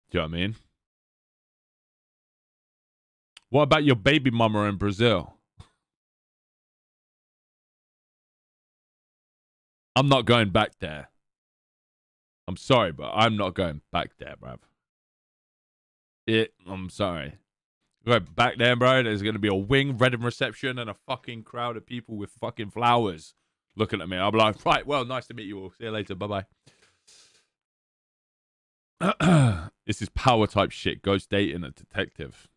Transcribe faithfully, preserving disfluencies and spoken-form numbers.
Do you know what I mean? What about your baby mama in Brazil? I'm not going back there. I'm sorry, but I'm not going back there, bruv. It, I'm sorry. Go back there, bro. There's going to be a wing wedding reception and a fucking crowd of people with fucking flowers looking at me. I'll be like, right, well, nice to meet you all. See you later. Bye-bye. This is power type shit. Ghost dating a detective.